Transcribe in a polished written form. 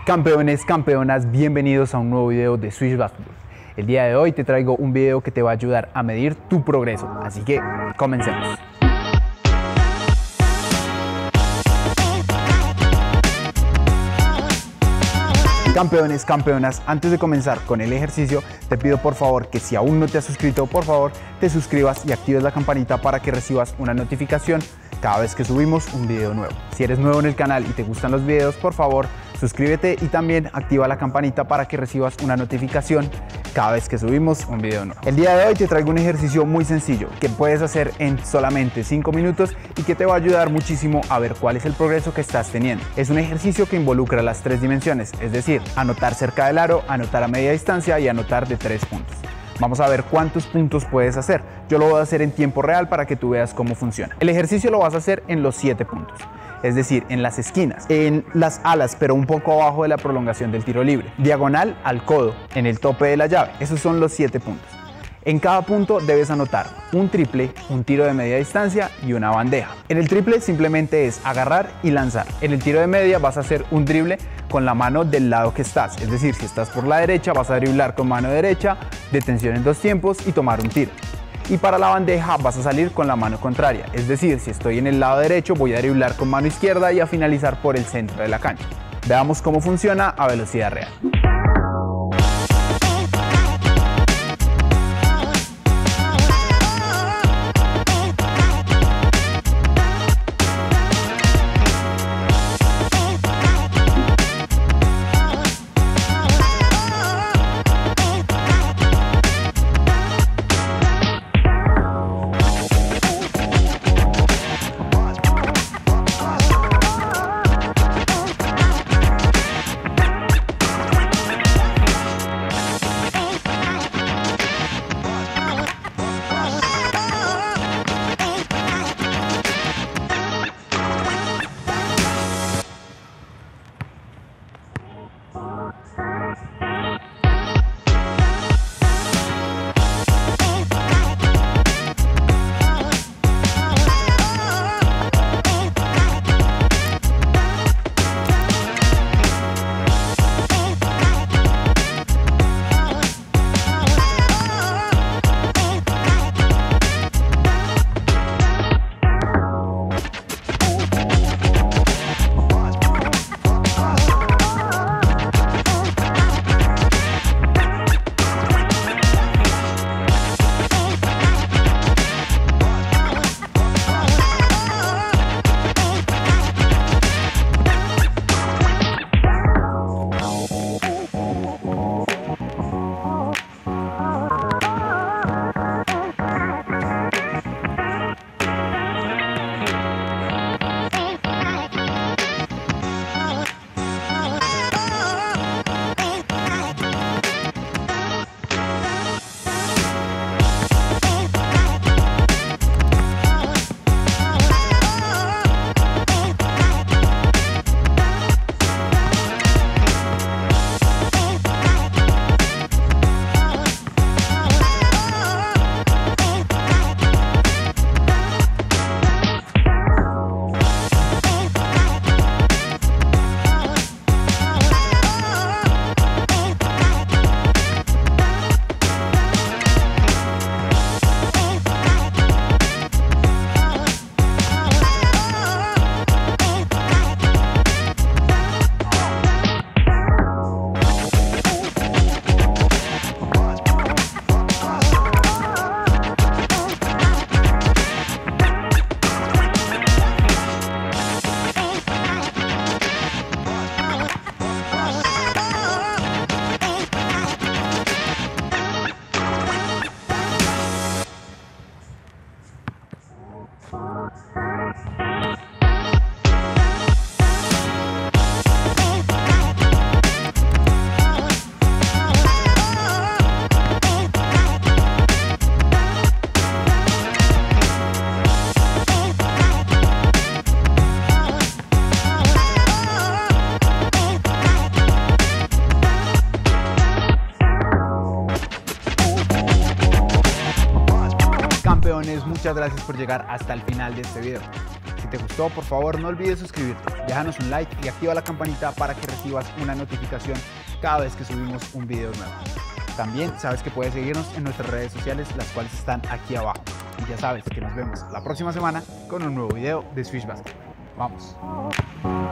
Campeones, campeonas, bienvenidos a un nuevo video de Switch Basketball. El día de hoy te traigo un video que te va a ayudar a medir tu progreso, así que comencemos. Campeones, campeonas, antes de comenzar con el ejercicio, te pido por favor que si aún no te has suscrito, por favor te suscribas y actives la campanita para que recibas una notificación cada vez que subimos un video nuevo. Si eres nuevo en el canal y te gustan los videos, por favor suscríbete y también activa la campanita para que recibas una notificación cada vez que subimos un video nuevo. El día de hoy te traigo un ejercicio muy sencillo que puedes hacer en solamente 5 minutos y que te va a ayudar muchísimo a ver cuál es el progreso que estás teniendo. Es un ejercicio que involucra las 3 dimensiones, es decir, anotar cerca del aro, anotar a media distancia y anotar de 3 puntos. Vamos a ver cuántos puntos puedes hacer. Yo lo voy a hacer en tiempo real para que tú veas cómo funciona. El ejercicio lo vas a hacer en los 7 puntos, es decir, en las esquinas, en las alas, pero un poco abajo de la prolongación del tiro libre, diagonal al codo, en el tope de la llave. Esos son los 7 puntos. En cada punto debes anotar un triple, un tiro de media distancia y una bandeja. En el triple simplemente es agarrar y lanzar. En el tiro de media vas a hacer un drible con la mano del lado que estás. Es decir, si estás por la derecha vas a driblar con mano derecha, detención en 2 tiempos y tomar un tiro. Y para la bandeja vas a salir con la mano contraria. Es decir, si estoy en el lado derecho voy a driblar con mano izquierda y a finalizar por el centro de la cancha. Veamos cómo funciona a velocidad real. Muchas gracias por llegar hasta el final de este video. Si Si te gustó, por favor no olvides suscribirte, déjanos un like y activa la campanita para que recibas una notificación cada vez que subimos un video nuevo. También sabes que puedes seguirnos en nuestras redes sociales, las cuales están aquí abajo. Y ya sabes que nos vemos la próxima semana con un nuevo video de Swish Basket. ¡Vamos!